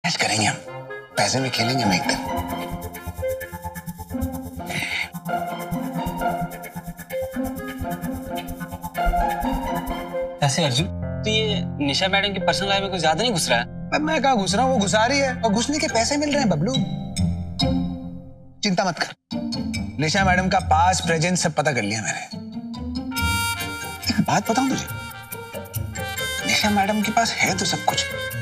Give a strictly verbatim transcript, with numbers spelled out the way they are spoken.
ऐश करेंगे हम, पैसे में खेलेंगे हम एक दिन। ऐसे अर्जुन, तो ये निशा मैडम की पर्सनल लाइफ में कुछ ज्यादा नहीं घुस रहा है? अब मैं कहाँ घुस रहा हूँ, वो घुसा रही है और घुसने के पैसे मिल रहे हैं बबलू। चिंता मत कर, निशा मैडम का पास प्रेजेंट सब पता कर लिया मैंने। एक बात बताऊं तुझे, निशा मैडम के पास है तो सब कुछ,